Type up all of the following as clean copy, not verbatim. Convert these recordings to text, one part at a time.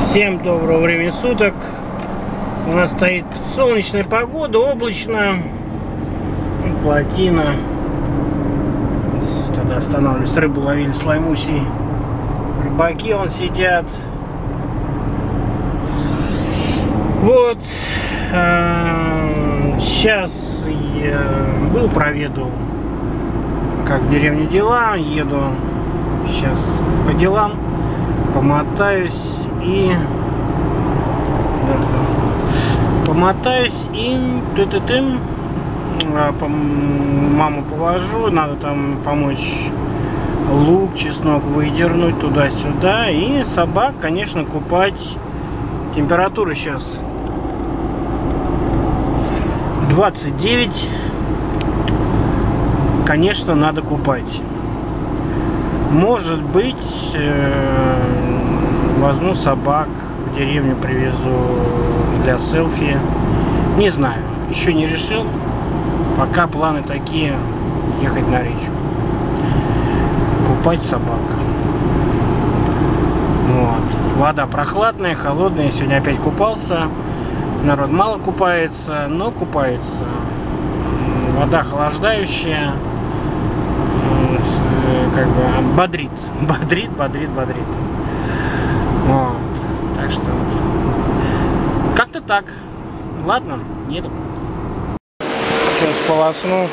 Всем доброго времени суток. У нас стоит солнечная погода, облачно. Плотина. Тогда останавливались, рыбу ловили с лаймусей. Рыбаки вон сидят. Вот. Сейчас я был, проведу, как в деревне дела. Еду сейчас по делам, помотаюсь и маму повожу, надо там помочь лук, чеснок выдернуть туда-сюда, и собак, конечно, купать. Температура сейчас 29, конечно, надо купать. Может быть, возьму собак, в деревню привезу для селфи. Не знаю, еще не решил. Пока планы такие: ехать на речку, купать собак. Вот. Вода прохладная, холодная. Сегодня опять купался. Народ мало купается, но купается. Вода охлаждающая. Как бы бодрит. Бодрит. Вот. Так что вот. Как-то так. Ладно, еду. Сейчас полосну.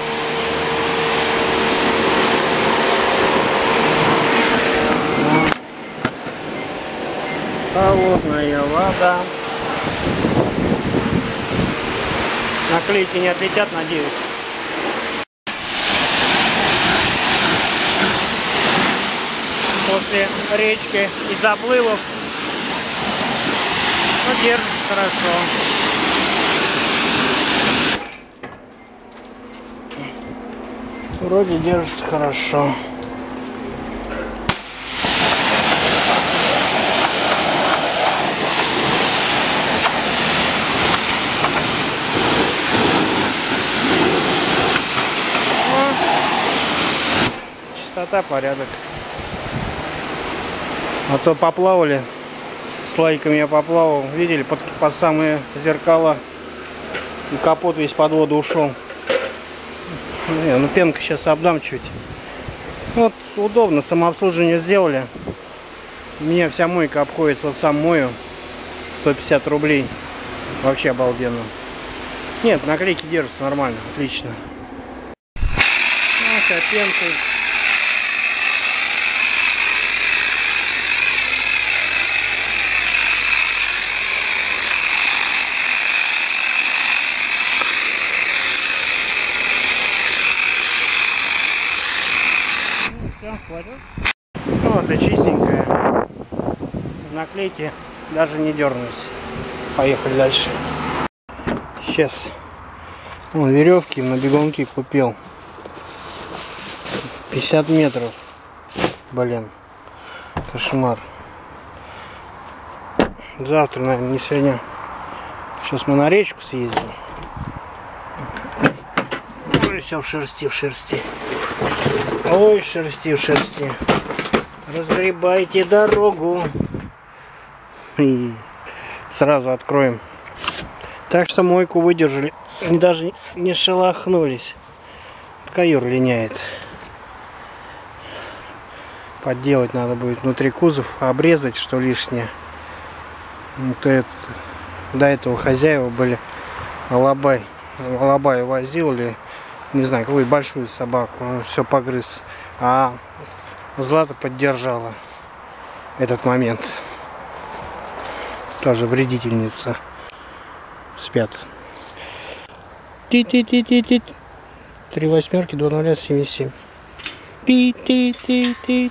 Холодная вода. Наклейки не отлетят, надеюсь. После речки и заплывов, но держится хорошо. Вроде держится хорошо. Чистота, порядок. А то поплавали, с лайками я поплавал, видели, под самые зеркала, и капот весь под воду ушел. Ну пенка сейчас обдам чуть. Вот удобно, самообслуживание сделали. У меня вся мойка обходится, вот сам мою, 150 рублей. Вообще обалденно. Нет, наклейки держатся нормально, отлично. Ну, вся пенкой. Вот и чистенькая. Наклейки даже не дернулись. Поехали дальше. Сейчас вон веревки на бегунки купил. 50 метров. Блин. Кошмар. Завтра, наверное, не сегодня. Сейчас мы на речку съездим. Ой, все в шерсти. Ой, в шерсти. Разгребайте дорогу. И сразу откроем. Так что мойку выдержали. Даже не шелохнулись. Каюр линяет. Подделать надо будет внутри кузов. Обрезать, что лишнее. Вот это, до этого хозяева были алабай. Алабай возил или... Не знаю, какую большую собаку, он все погрыз. А Злата поддержала этот момент. Тоже вредительница. Спят. 3 восьмерки, 2 0, 77. Ти.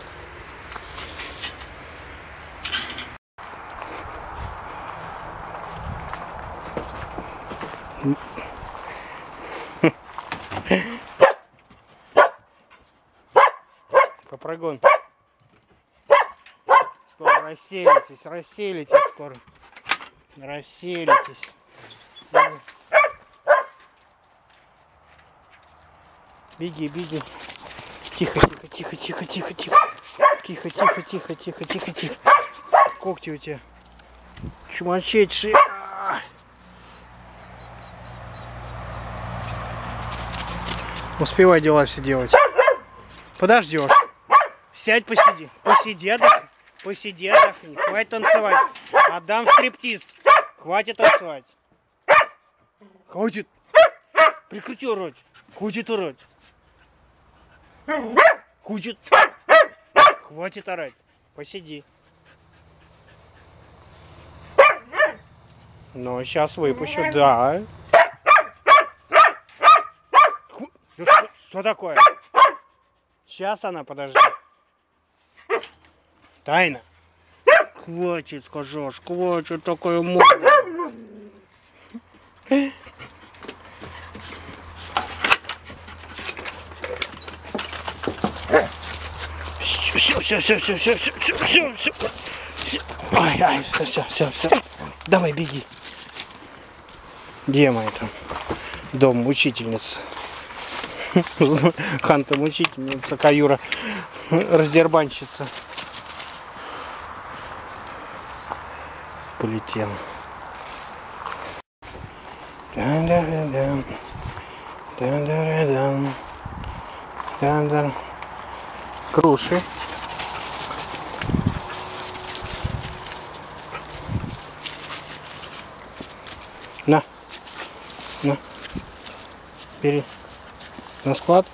Попрыгун. Скоро расселитесь скоро. Расселитесь. Беги. Тихо. когти у тебя чумачечие. Успевай дела все делать. Подождешь. Сядь, посиди. Посиди, отдохни. Посиди, отдохни. Хватит танцевать. Отдам стриптиз. Хватит танцевать. Хватит. Прекрати орать. Хватит орать. Хватит. Хватит орать. Посиди. Ну, сейчас выпущу, да. Да что такое? Сейчас она, подожди. Тайна. Хватит, скажешь, хватит такое морда. Все. Ай, все. Давай, беги. Где моя там? Дом мучительницы. Ханта мучительница, Каюра раздербанщица. Полетел. Круши. На. Бери. На склад.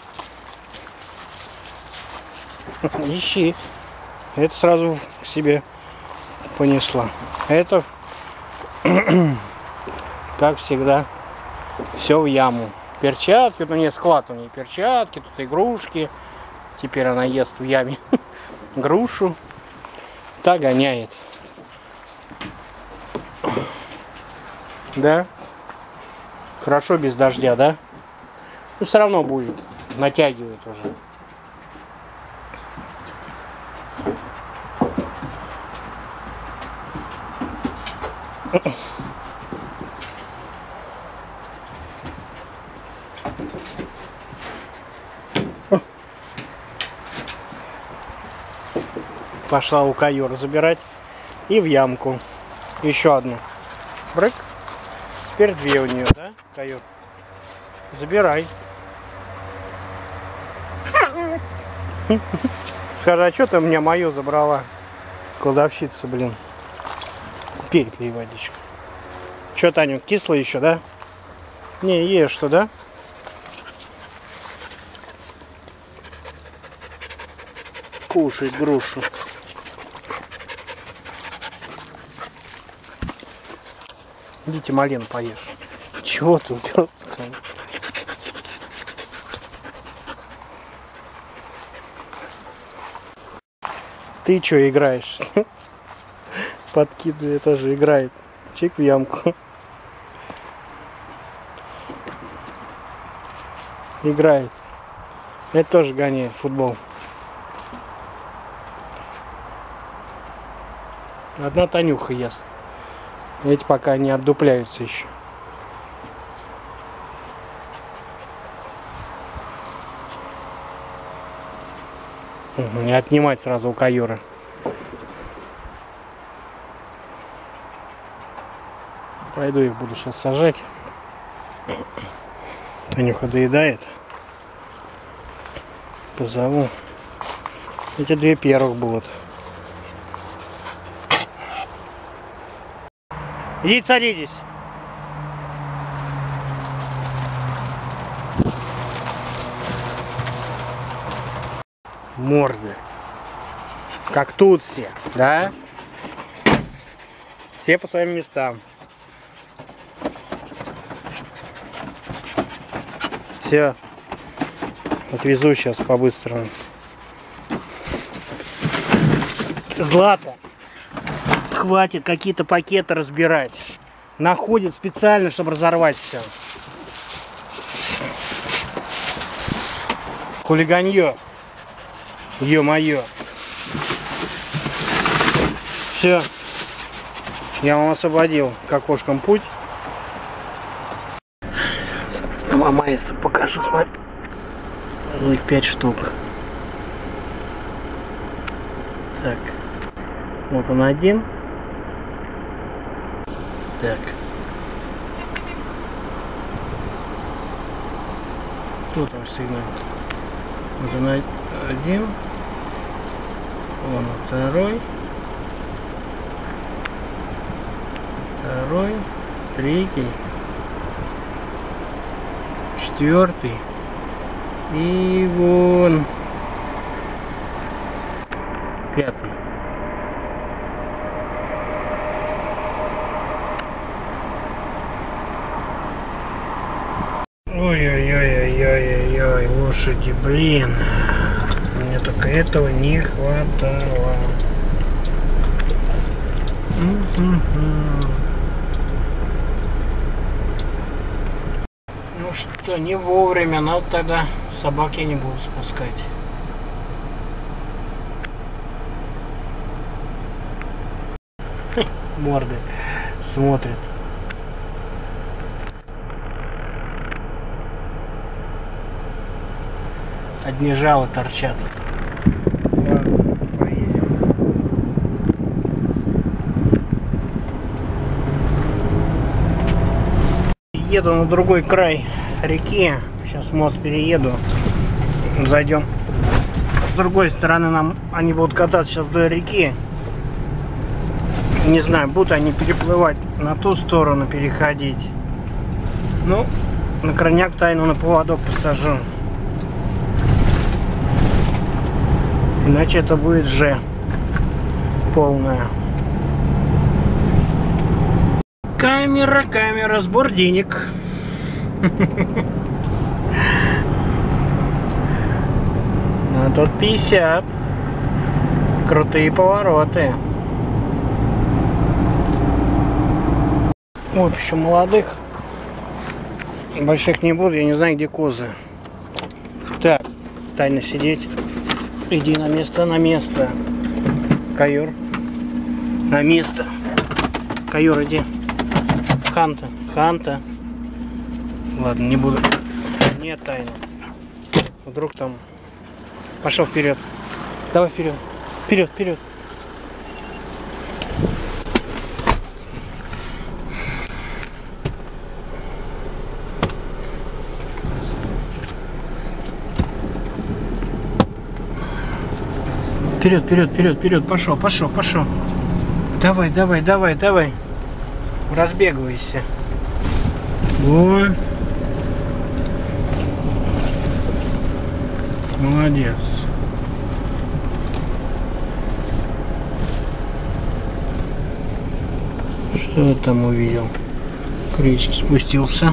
Ищи. Это сразу к себе понесла. Это, как всегда, все в яму. Перчатки, ну не склад у нее, перчатки, тут игрушки. Теперь она ест в яме грушу. Та гоняет. Да? Хорошо без дождя, да? Ну, все равно будет. Натягивает уже. Пошла у Каюра забирать. И в ямку. Еще одну. Брык. Теперь две у нее, да, Каюр? Забирай. Скажи, а что ты мне мою забрала? Кладовщица, блин. Пей водичку. Че, Таню, кисло еще, да? Не, ешь что, да? Кушает грушу. Идите малину поешь. Чего ты упер? Ты что играешь? Подкидывает, тоже играет. Чик в ямку. Играет. Это тоже гоняет футбол. Одна Танюха ест. Эти пока не отдупляются еще. Не отнимать сразу у Каюра. Пойду их буду сейчас сажать. Танюха доедает. Позову. Эти две первых будут. Идите садитесь. Морды. Как тут все, да? Все по своим местам. Все. Отвезу сейчас по-быстрому. Злата. Хватит какие-то пакеты разбирать. Находит специально, чтобы разорвать все. Хулиганье. Ё-моё. Все. Я вам освободил к окошкам путь. Мамаису покажу, смотри. Ну, их 5 штук. Так. Вот он один. Так. Кто там сигналит? Вот он один. Вон второй. Второй. Третий. Четвертый. И вон пятый. Ой-ой-ой-ой-ой-ой, лошади, блин. Мне только этого не хватало. Ну что, не вовремя, надо тогда собаки не будут спускать. Морды смотрят. Одни жало торчат. Ладно, поедем. Еду на другой край реки. Сейчас мост перееду. Зайдем. С другой стороны они будут кататься сейчас до реки. Не знаю, будут они переплывать на ту сторону, переходить. Ну, на крайняк Тайну на поводок посажу. Иначе это будет Ж полная. Камера, сбор денег. А тут 50. Крутые повороты. Вот еще молодых. Больших не буду, я не знаю, где козы. Так, Тайно сидеть. Иди на место, на место. Каюр. На место. Каюр, иди. Ханта. Ладно, не буду. Нет, Тайна. Вдруг там. Пошел вперед. Давай вперед. Вперед. Вперед. Пошел. Давай. Разбегайся. Во. Молодец. Что я там увидел? К речке спустился.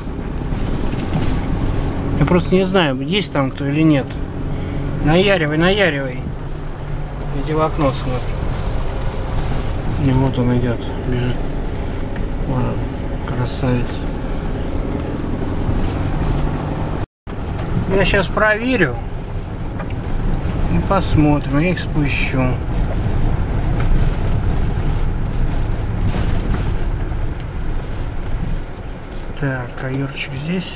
Я просто не знаю, есть там кто или нет. Наяривай. Иди в окно смотри. И вот он идет, бежит. Ладно, красавец. Я сейчас проверю и посмотрим, я их спущу. Так, каюрчик здесь.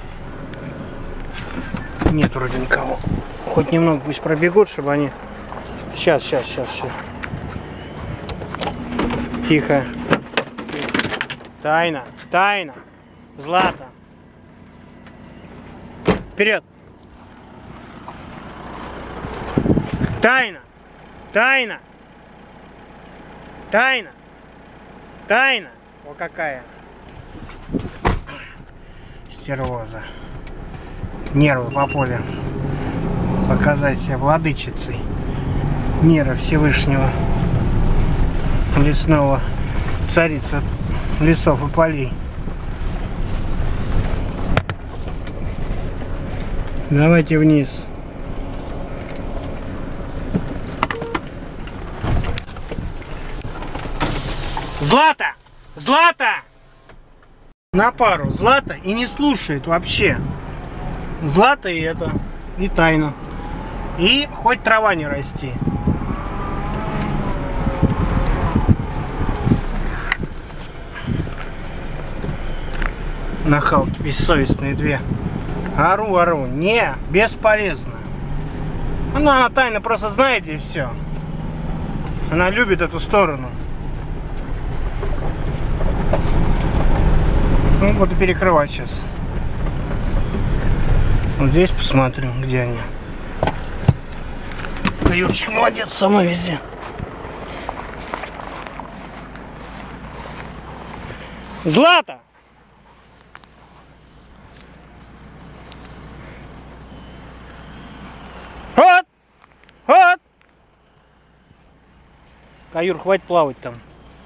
Нет вроде никого. Хоть немного пусть пробегут, чтобы они... Сейчас. Тихо. Тайна. Злата. Вперед. Тайна. О, какая. Стервоза. Нервы по полю. Показать себя владычицей мира Всевышнего. Лесного. Царица лесов и полей. Давайте вниз. Злата! На пару. Злата и не слушает вообще. Злата и это. И Тайна. И хоть трава не расти. Нахалки бессовестные две. Ору. Не, бесполезно. Она Тайна просто знаете и все. Она любит эту сторону. Ну, буду перекрывать сейчас. Вот здесь посмотрю, где они. Юрчик молодец, сама везде. Злата! Вот! Вот! Каюр, хватит плавать там.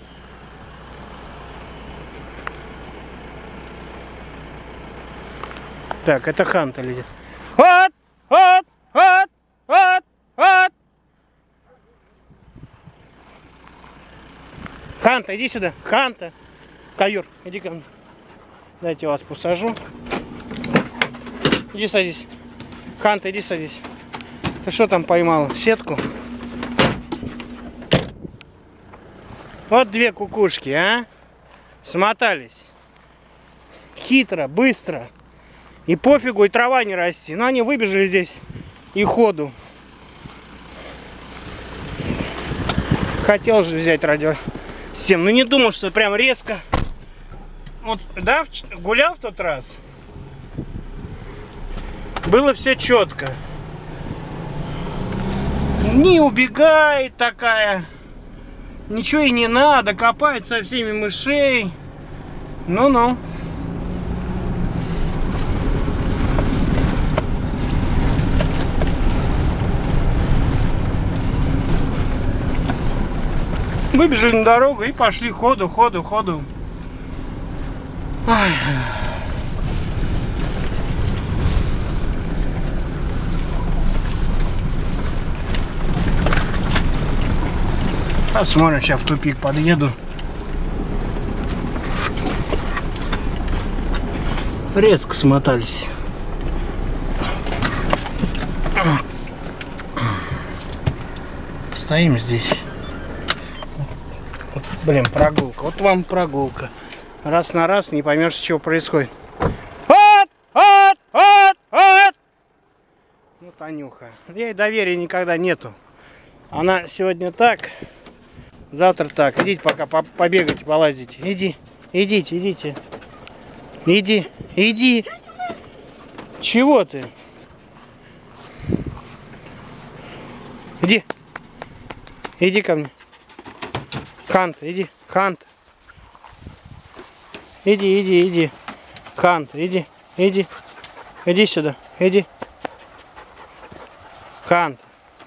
Так, это Ханта летит. Вот! Вот! Вот! Вот! Вот! Ханта, иди сюда. Ханта. Каюр, иди ко мне. Дайте вас посажу. Иди садись. Ханта, иди садись. Ты что там поймал? Сетку? Вот две кукушки, а? Смотались. Хитро, быстро. И пофигу, и трава не расти. Но они выбежали здесь и ходу. Хотел же взять радиосистему, но не думал, что прям резко. Вот, да, гулял в тот раз. Было все четко. Не убегает такая. Ничего и не надо. Копает со всеми мышей. Ну-ну. Выбежали на дорогу и пошли ходу. Ай. Посмотрим, сейчас в тупик подъеду. Резко смотались. Стоим здесь. Вот, блин, прогулка. Вот вам прогулка. Раз на раз не поймешь, что происходит. Ну, Танюха. Ей доверия никогда нету. Она сегодня так, завтра так. Идите пока побегайте, полазите. Идите. Иди. Чего ты? Иди ко мне. Ханта, иди. Ханта. Иди. Ханта, иди. Иди сюда. Иди. Ханта.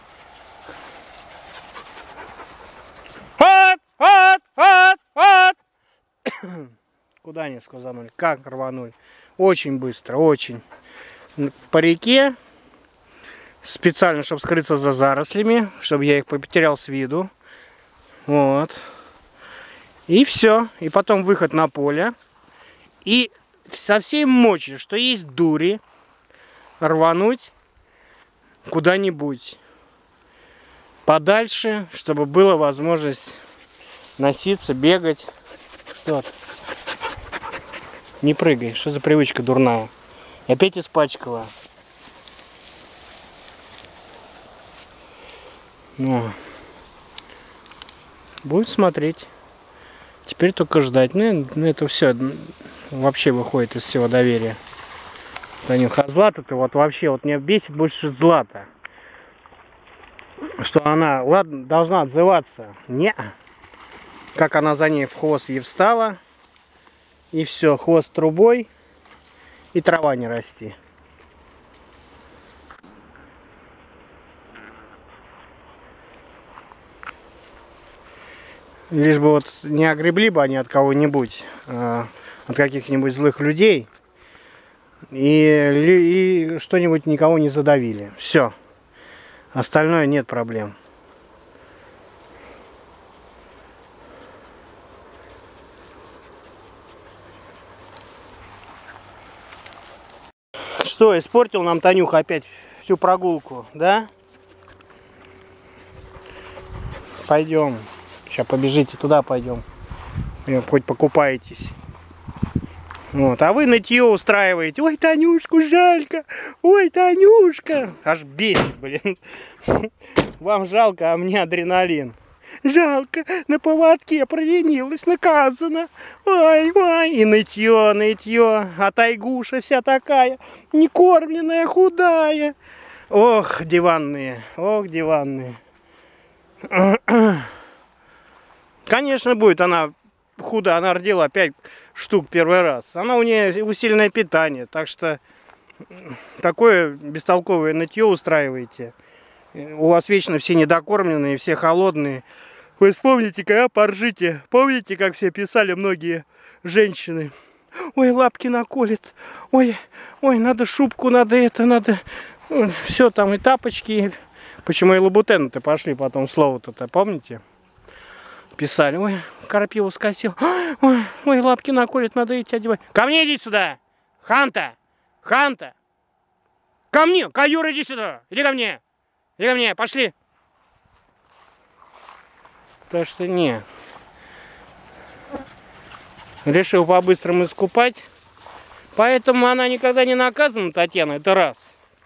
Куда они сказанули? Как рванули? Очень быстро, очень. По реке. Специально, чтобы скрыться за зарослями. Чтобы я их потерял с виду. Вот. И все. И потом выход на поле. И со всей мочи, что есть дури, рвануть куда-нибудь подальше, чтобы была возможность носиться, бегать. Что ты? Не прыгай. Что за привычка дурная? И опять испачкала. Ну, будет смотреть. Теперь только ждать. Ну это все вообще выходит из всего доверия. Танюха, а Злата-то вот вообще вот меня бесит больше Злата. Что она, ладно, должна отзываться. Не. Как она за ней в хвост ей встала. И все, хвост трубой. И трава не расти. Лишь бы вот не огребли бы они от кого-нибудь, от каких-нибудь злых людей, и что-нибудь никого не задавили. Все. Остальное нет проблем. Что, испортил нам Танюха опять всю прогулку, да? Пойдем. Сейчас побежите туда, пойдем. Хоть покупаетесь. Вот. А вы нытье устраиваете. Ой, Танюшку жалько. Ой, Танюшка. Аж бесит, блин. Вам жалко, а мне адреналин. жалко, на поводке проленилась, наказана. Ой, ой, и нытье, нытье, а тайгуша вся такая, некормленная, худая. Ох, диванные, ох, диванные. Конечно, будет она худо, она родила 5 штук первый раз. Она у нее усиленное питание, так что такое бестолковое нытье устраиваете. У вас вечно все недокормленные, все холодные. Вы вспомните-ка, поржите. Помните, как все писали многие женщины? Ой, лапки наколет. Ой, ой, надо шубку, надо это, надо... Все там и тапочки. Почему и лабутены-то пошли потом слово-то, помните? Писали, ой, крапиву скосил. Ой, ой, лапки наколет, надо идти одевать. Ко мне иди сюда! Ханта! Ханта! Ко мне! Каюр, иди сюда! Иди ко мне! Иди ко мне, пошли! Так что не. Решил по-быстрому искупать. Поэтому она никогда не наказана, Татьяна, это раз.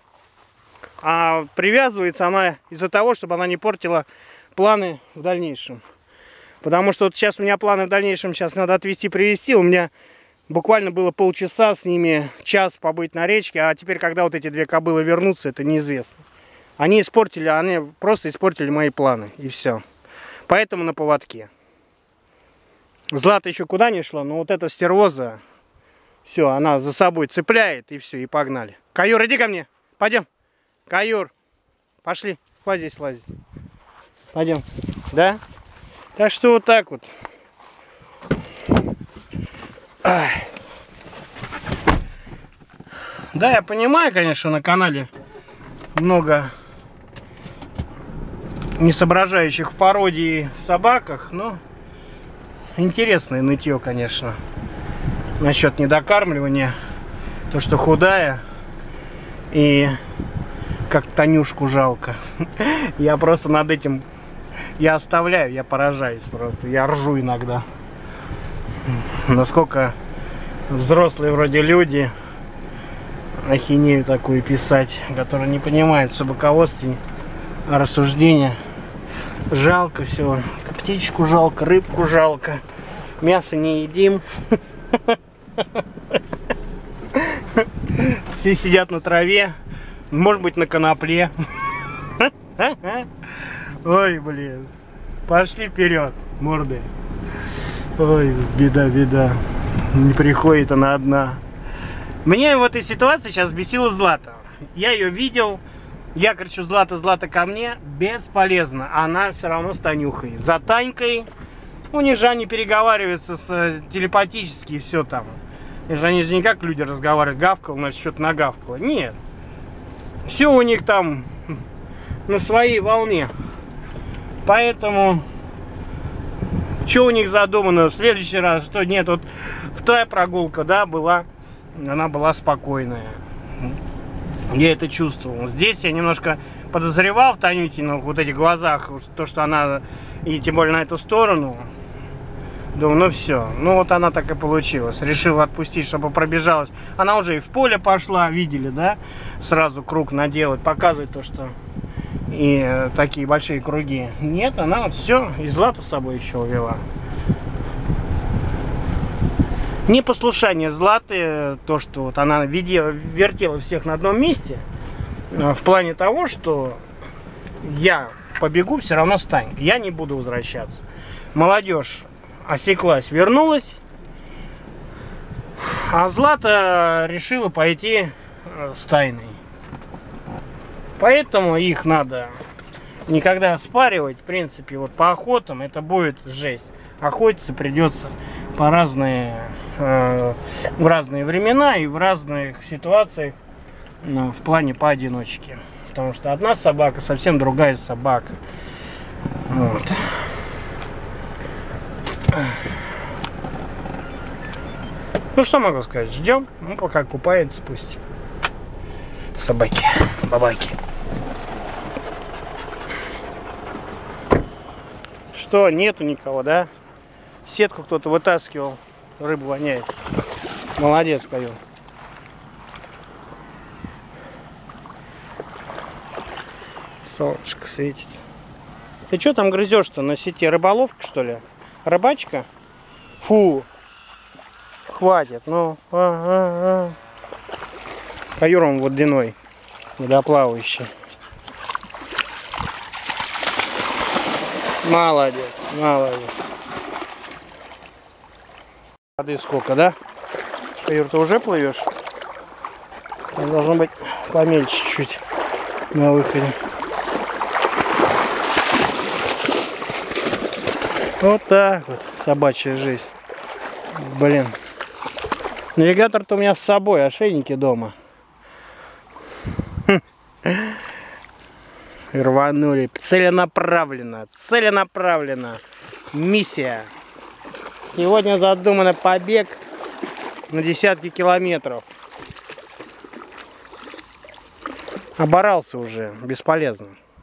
А привязывается она из-за того, чтобы она не портила планы в дальнейшем. Потому что вот сейчас у меня планы в дальнейшем, сейчас надо отвезти, привезти. У меня буквально было полчаса с ними, час побыть на речке. А теперь, когда вот эти две кобылы вернутся, это неизвестно. Они просто испортили мои планы. И все. Поэтому на поводке. Злата еще куда не шла, но вот эта стервоза, все, она за собой цепляет, и все, и погнали. Каюр, иди ко мне, пойдем. Каюр, пошли, хватит здесь лазить. Пойдем, да? Так что вот так вот. Да, я понимаю, конечно, на канале много не соображающих в пародии собаках, но интересное нытье, конечно, насчет недокармливания, то, что худая, и как Танюшку жалко. Я просто над этим, я оставляю, я поражаюсь просто, я ржу иногда. Насколько взрослые вроде люди ахинею такую писать, которые не понимают в собаководстве, рассуждения. Жалко всего. Птичку жалко, рыбку жалко. Мясо не едим. Все сидят на траве. Может быть, на конопле. Ой, блин. Пошли вперед, морды. Ой, беда, беда. Не приходит она одна. Меня в этой ситуации сейчас бесила Злата. Я ее видел. Я кричу: Злата, Злата, ко мне. Бесполезно. Она все равно с Танюхой. За Танькой. У них же они переговариваются телепатически и все там. И же они же не как люди разговаривают. Гавкал, значит, что-то нагавкало. Нет. Все у них там на своей волне. Поэтому, что у них задумано в следующий раз, что нет, вот вторая прогулка, да, была, она была спокойная. Я это чувствовал. Здесь я немножко подозревал в Танюхиных вот этих глазах, то, что она, и тем более на эту сторону. Думаю, ну все. Ну вот она так и получилась. Решила отпустить, чтобы пробежалась. Она уже и в поле пошла, видели, да? Сразу круг наделать, показывать то, что и такие большие круги. Нет, она вот все, и Злату с собой еще увела. Непослушание Златы, то, что вот она вертела всех на одном месте, в плане того, что я побегу все равно с Танькой, я не буду возвращаться. Молодежь осеклась, вернулась, а Злата решила пойти с Тайной. Поэтому их надо никогда спаривать, в принципе, вот по охотам это будет жесть. Охотиться придется в разные времена и в разных ситуациях, в плане поодиночке. Потому что одна собака совсем другая собака. Вот. Ну что могу сказать, ждем, ну пока купается пусть. Собаки, бабаки. Что, нету никого, да? Сетку кто-то вытаскивал, рыбу воняет. Молодец, Каюр. Солнышко светит. Ты что там грызешь-то на сети? Рыболовка, что ли? Рыбачка? Фу. Хватит, ну. Каюр он водяной, водоплавающий. Молодец, молодец. Воды сколько, да? Каюр, ты уже плывешь? Должно быть помельче чуть-чуть на выходе. Вот так вот собачья жизнь. Блин. Навигатор-то у меня с собой, ошейники дома. И рванули. Целенаправленно. Целенаправленно. Миссия. Сегодня задуман побег на десятки километров. Оборался уже. Бесполезно.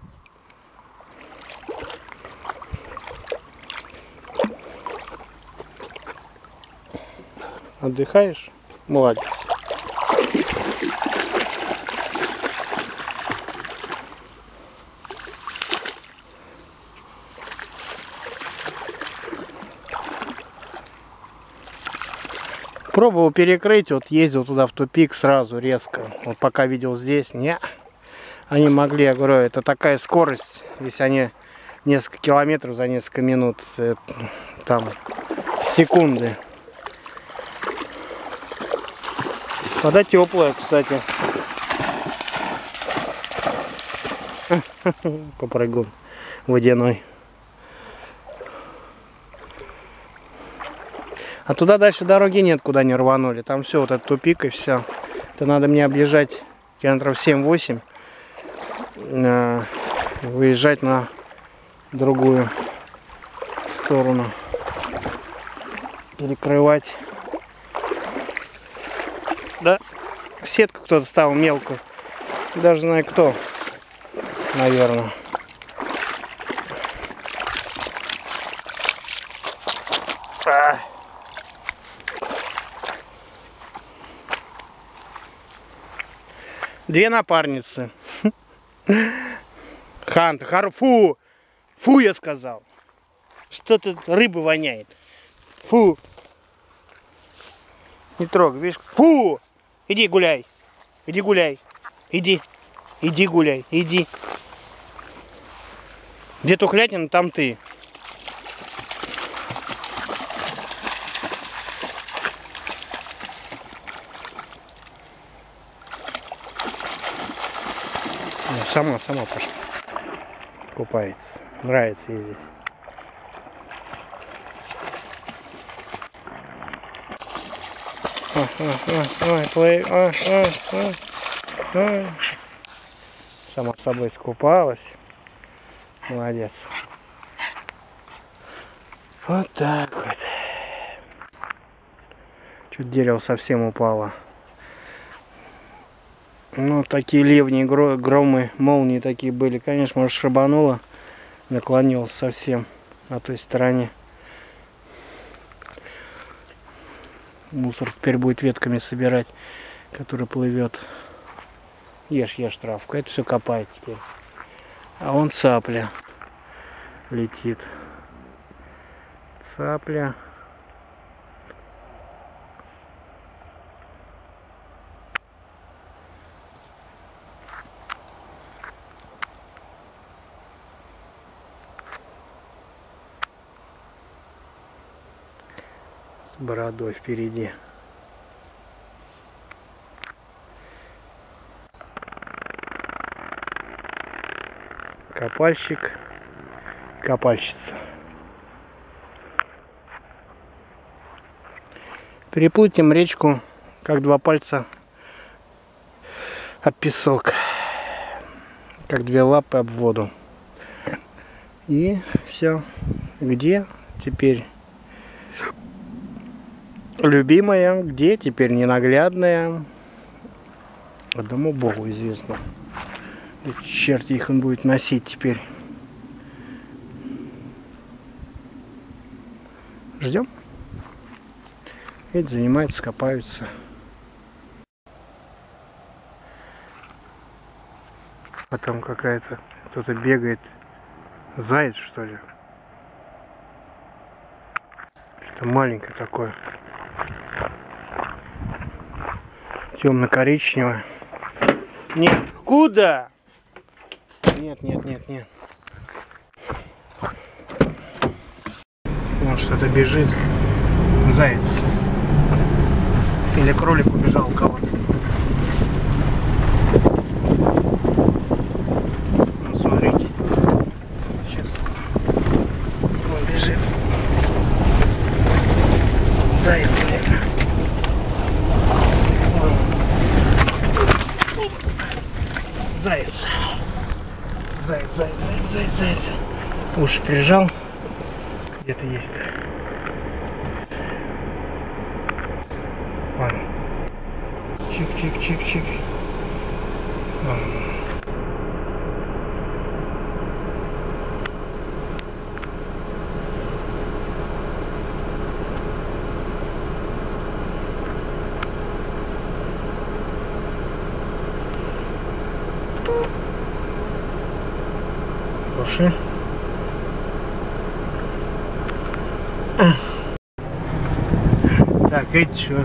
Отдыхаешь? Молодец. Пробовал перекрыть, вот ездил туда в тупик сразу резко. Вот пока видел здесь, не. Они могли, я говорю, это такая скорость, если они несколько километров за несколько минут, там секунды. Вода теплая, кстати. Попрыгун водяной. А туда дальше дороги нет, куда не рванули. Там все, вот этот тупик и все. Это надо мне объезжать километров 7-8. Выезжать на другую сторону. Перекрывать. Да, сетку кто-то ставил мелкую. Даже знаю кто. Наверное. Две напарницы. Ханта, фу! Фу, я сказал. Что-то рыба воняет. Фу. Не трогай, видишь? Фу! Иди гуляй. Иди гуляй. Иди. Иди гуляй. Иди. Где тухлятина, там ты. Сама пошла. Купается. Нравится ей здесь. Ой. Сама с собой скупалась. Молодец. Вот так вот. Чуть дерево совсем упало. Ну, такие ливни, громы, молнии такие были. Конечно, может, шибануло. Наклонилось совсем на той стороне. Мусор теперь будет ветками собирать, который плывет. Ешь травку. Это все копает теперь. А вон цапля летит. Цапля. С бородой впереди. Копальщик, копальщица. Переплытим речку, как два пальца об песок, как две лапы об воду. И все. Где теперь любимая, где теперь ненаглядная? Одному Богу известно. Черт их он будет носить теперь. Ждем. Эти занимаются, копаются. А там какая-то, кто-то бегает Заяц, что ли? Что-то маленькое такое. Темно-коричневое. Нет, куда? Нет, нет, нет, нет. Вон что-то бежит. Заяц. Или кролик убежал у кого-то. Ну, смотрите. Сейчас. Он бежит. Заяц, наверное. Заяц. Заяц, заяц, заяц, заяц, заяц. Уши прижал. Где-то есть-то. Вон. Чик-чик-чик-чик. Слушай. Так, это что?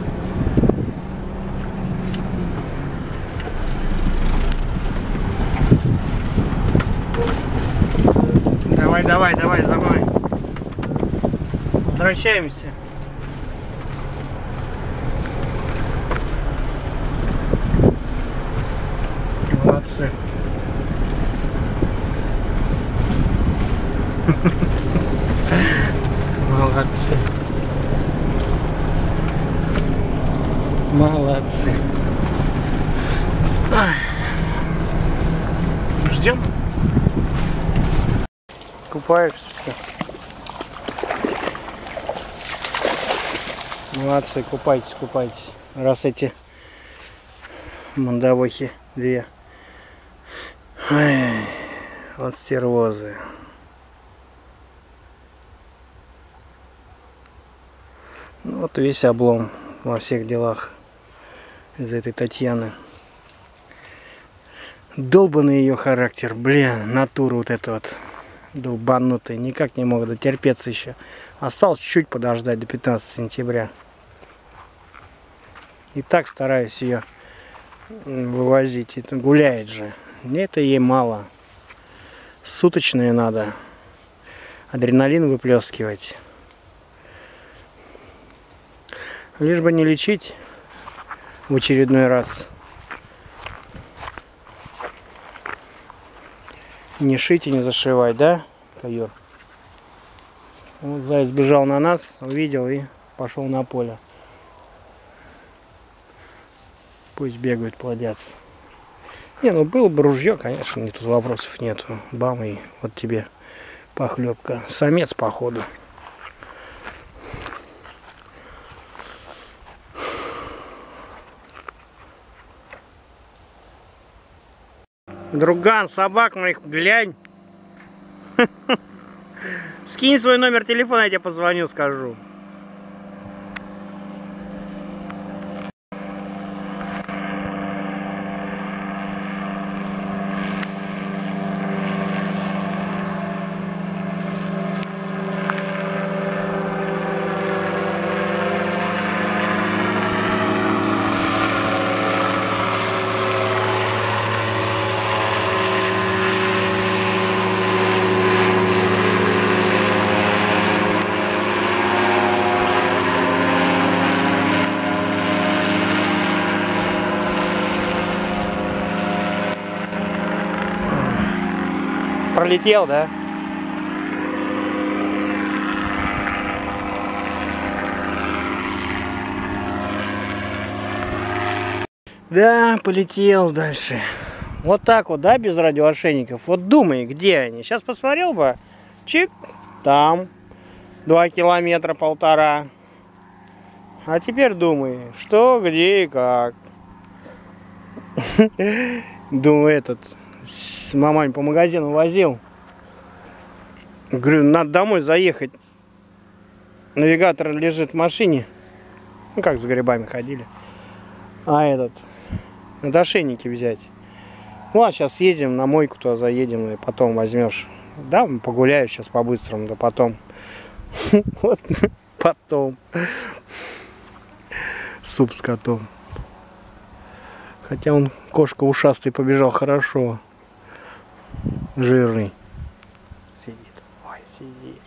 Давай, давай, давай, за мной. Возвращаемся. Молодцы. Молодцы. Молодцы. Ждем. Купаешься. Молодцы, купайтесь, купайтесь. Раз эти мандавохи две. Ой, вот стервозы. Ну, вот весь облом во всех делах из-за этой Татьяны. Долбанный ее характер, блин, натура вот эта вот долбанутая. Никак не могут дотерпеться еще. Осталось чуть-чуть подождать до 15 сентября. И так стараюсь ее вывозить. Это гуляет же. Это ей мало. Суточные надо. Адреналин выплескивать. Лишь бы не лечить в очередной раз. Не шить и не зашивать, да, Каюр? Вот заяц бежал на нас, увидел и пошел на поле. Пусть бегают, плодятся. Не, ну было бы ружье, конечно, тут вопросов нету. Бам, и вот тебе похлебка. Самец, походу. Друган, собак моих, глянь. Скинь свой номер телефона, я тебе позвоню, скажу. Пролетел, да? Да, полетел дальше. Вот так вот, да, без радиоошейников. Вот думай, где они. Сейчас посмотрел бы. Чик, там. 2 километра, 1,5. А теперь думай, что, где и как. Думаю, этот... Мамань по магазину возил. Говорю, надо домой заехать. Навигатор лежит в машине. Ну как с грибами ходили. А этот, надо ошейники взять. Ну а сейчас едем на мойку, туда заедем и потом возьмешь. Да, погуляю сейчас по-быстрому, да потом. Вот потом. Суп с котом. Хотя он, кошка ушастый, побежал хорошо. Жирный. Сидит. Ой, сидит.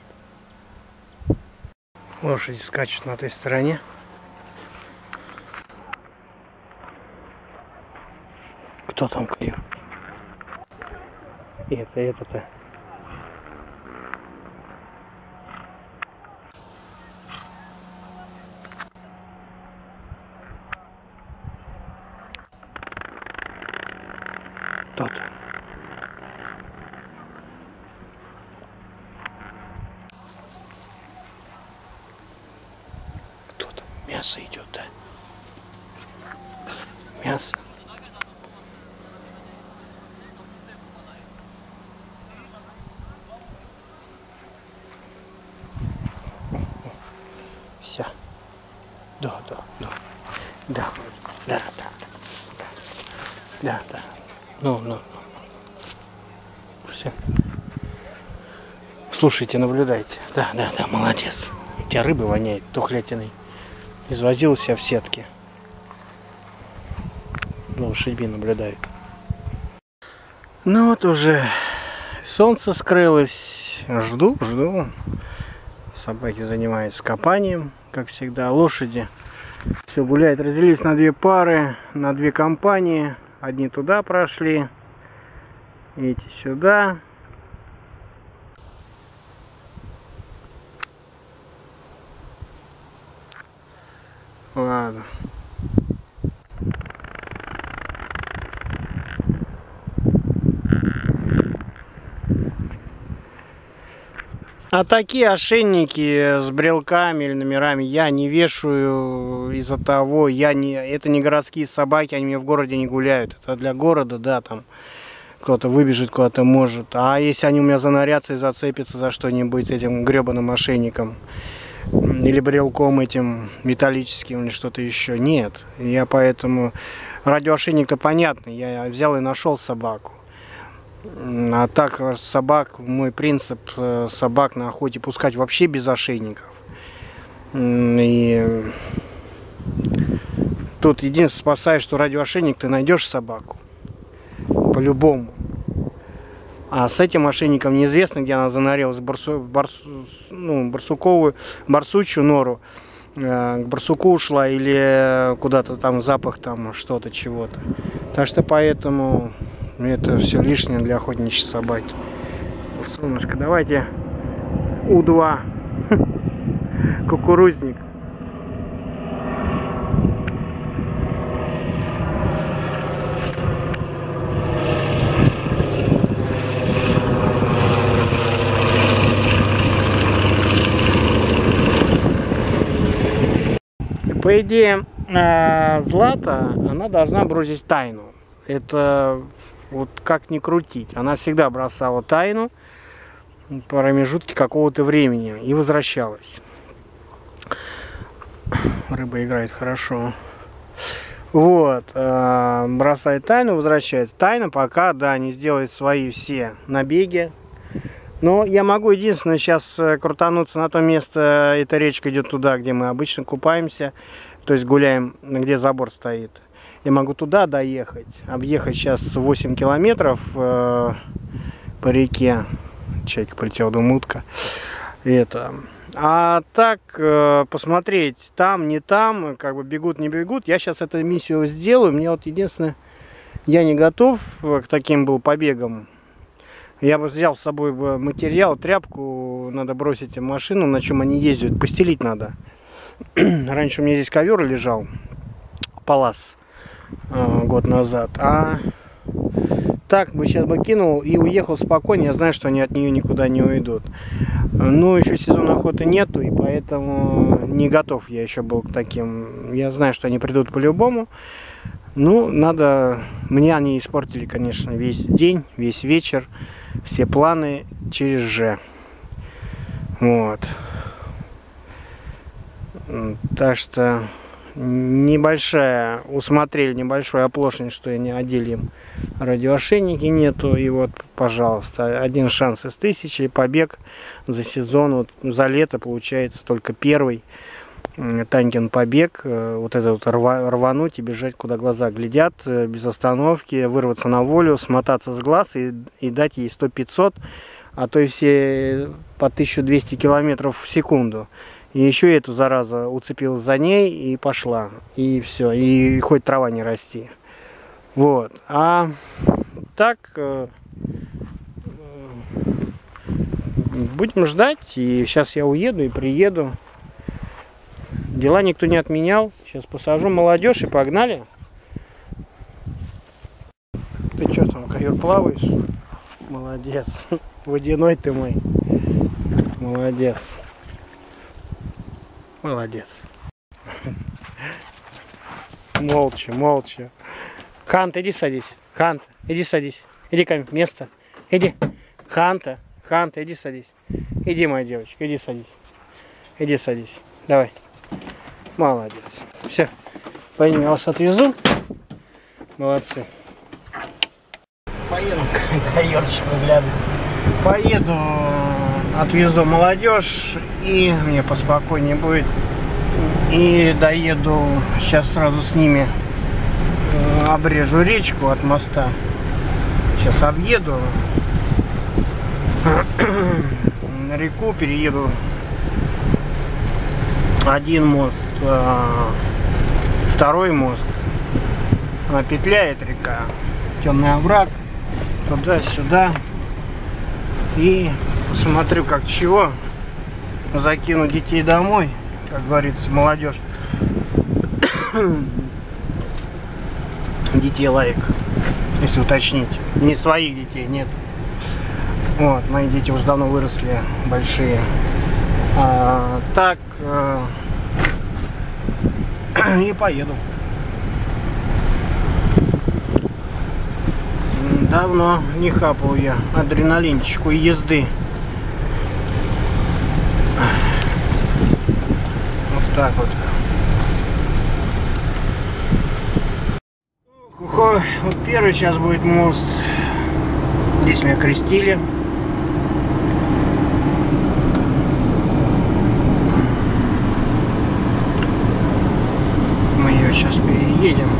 Лошади скачут на той стороне. Кто там клюет? Это-то. Тот. Кто там? Мясо идет, да? Мясо. Все. Да. Ну. Все. Слушайте, наблюдайте. Да, молодец. У тебя рыбы воняет тухлятиной. Извозился в сетке. Лошади наблюдают. Ну вот уже солнце скрылось. Жду. Собаки занимаются копанием, как всегда. Лошади все гуляют. Разделились на две пары, на две компании. Одни туда прошли, эти сюда. Ладно. А такие ошейники с брелками или номерами я не вешаю из-за того, это не городские собаки, они мне в городе не гуляют. Это для города, да, там кто-то выбежит куда-то может. А если они у меня занарятся и зацепятся за что-нибудь этим гребаным ошейником или брелком этим металлическим или что-то еще, нет. Я поэтому радиоошейник-то понятно, я взял и нашел собаку. А так собак, мой принцип собак на охоте пускать вообще без ошейников. И тут единственное спасает, что радиоошейник ты найдешь собаку. По-любому. А с этим ошейником неизвестно, где она занарилась, барсучью нору. К барсуку ушла или куда-то там запах там что-то, чего-то. Так что поэтому... Это все лишнее для охотничьей собаки. Солнышко, давайте У2 кукурузник. По идее, Злата, она должна бросить тайну. Это вот как ни крутить. Она всегда бросала тайну в промежутке какого-то времени и возвращалась. Рыба играет хорошо. Вот. Бросает тайну, возвращается. Тайна пока, да, не сделает свои все набеги. Но я могу единственное сейчас крутануться на то место. Эта речка идет туда, где мы обычно купаемся. То есть гуляем, где забор стоит. Я могу туда доехать, объехать сейчас 8 километров по реке. Чайка полетела, думаю, утка. А так посмотреть, там, не там, как бы бегут, не бегут. Я сейчас эту миссию сделаю. Мне вот единственное, я не готов к таким был побегам. Я бы взял с собой материал, тряпку, надо бросить в машину, на чем они ездят, постелить надо. Раньше у меня здесь ковер лежал, палас. Год назад. А так бы сейчас бы кинул и уехал спокойно. Я знаю, что они от нее никуда не уйдут. Но еще сезона охоты нету, и поэтому не готов я еще был к таким. Я знаю, что они придут по-любому. Ну, надо... Мне они испортили, конечно, весь день, весь вечер, все планы через Ж. Вот. Так что небольшая, усмотрели небольшую оплошность, что не одели им радиоошейники нету. И вот, пожалуйста, один шанс из 1000, и побег за сезон, вот, за лето получается только первый Танькин побег. Вот это вот рвануть и бежать, куда глаза глядят, без остановки, вырваться на волю, смотаться с глаз и дать ей 100-500, а то и все по 1200 километров в секунду. И еще эту зараза уцепилась за ней и пошла. И все. И хоть трава не расти. Вот. А так будем ждать. И сейчас я уеду и приеду. Дела никто не отменял. Сейчас посажу молодежь и погнали. Ты что там, каюр, плаваешь? Молодец. Водяной ты мой. Молодец. Молодец. Молча, молча. Ханта, иди садись. Ханта, иди садись. Иди ко мне, место. Иди. Ханта, Ханта, иди садись. Иди, моя девочка, иди садись. Иди садись. Давай. Молодец. Все. Пойдем, я вас отвезу. Молодцы. Поеду, кайорчик выглядывает. Поеду, отвезу молодежь, и мне поспокойнее будет. И доеду, сейчас сразу с ними обрежу речку от моста. Сейчас объеду на реку, перееду один мост, второй мост. Она петляет, река, темный овраг, туда-сюда. И посмотрю, как чего. Закину детей домой, как говорится, молодежь. Детей лайк, если уточнить. Не своих детей, нет. Вот, мои дети уже давно выросли, большие. Так, и поеду. Давно не хапал я адреналинчику езды. Вот так вот. Вот первый сейчас будет мост. Здесь меня крестили. Мы ее сейчас переедем.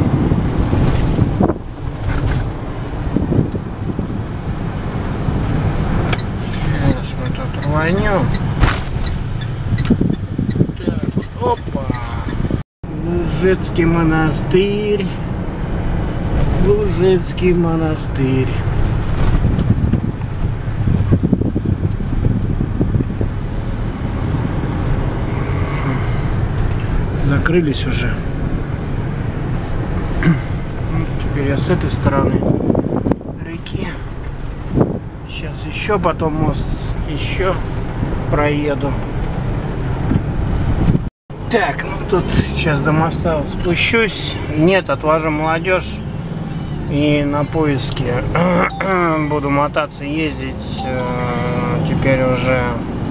Рванем. Так, опа. Лужецкий монастырь. Лужецкий монастырь. Закрылись уже. Теперь я с этой стороны реки. Сейчас еще потом мост еще проеду. Так, ну тут сейчас до моста вот спущусь. Нет, отвожу молодежь и на поиски буду мотаться, ездить теперь уже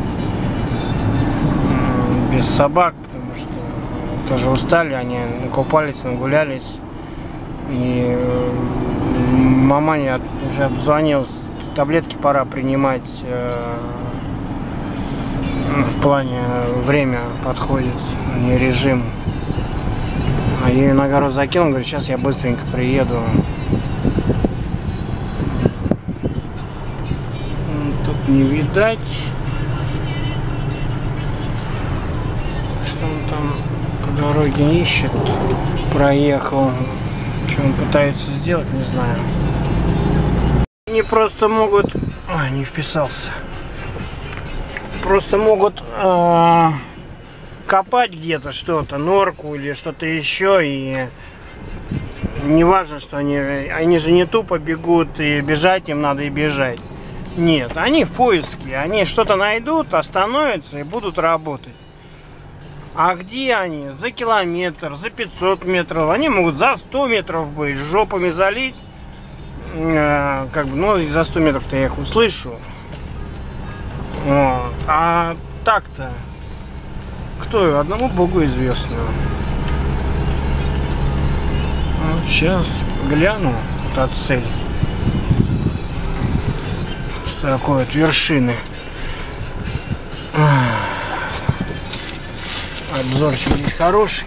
без собак, потому что тоже устали, они накупались, нагулялись. И маманя уже обзвонилась. Таблетки пора принимать, в плане время подходит, не режим. А я ее на гору закинул, говорю, сейчас я быстренько приеду. Тут не видать, что он там по дороге ищет. Проехал. Что он пытается сделать, не знаю. Они просто могут... Ой, не вписался. Просто могут копать где-то что-то, норку или что-то еще. И не важно, что они же не тупо бегут, и бежать им надо и бежать. Нет, они в поиске. Они что-то найдут, остановятся и будут работать. А где они? За километр, за 500 метров. Они могут за 100 метров быть, жопами залить. Как бы, ну, за 100 метров-то я их услышу. Вот. А так-то, кто одному Богу известно. Сейчас гляну вот цель. С такой вот вершины. Обзорчик здесь хороший.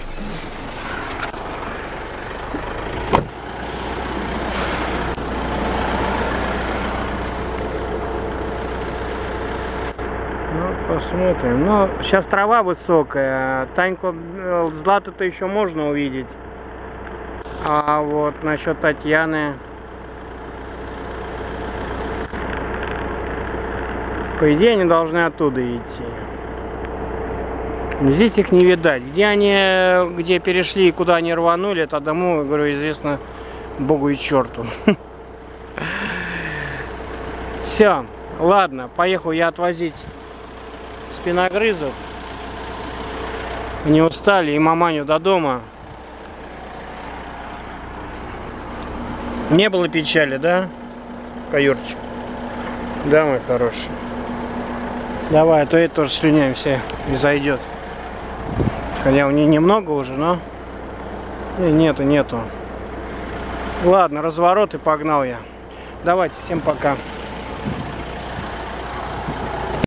Ну, посмотрим. Ну, сейчас трава высокая. Таньку Злату-то еще можно увидеть. А вот насчет Татьяны. По идее, они должны оттуда идти. Здесь их не видать. Где перешли и куда они рванули, это одному, говорю, известно Богу и черту. Все, ладно, поехал я отвозить спиногрызов. Они устали, и маманю до дома. Не было печали, да, Каюрчик? Да, мой хороший. Давай, а то это тоже слюняемся и зайдет. Хотя у нее немного уже, но нету. Ладно, разворот и погнал я. Давайте, всем пока.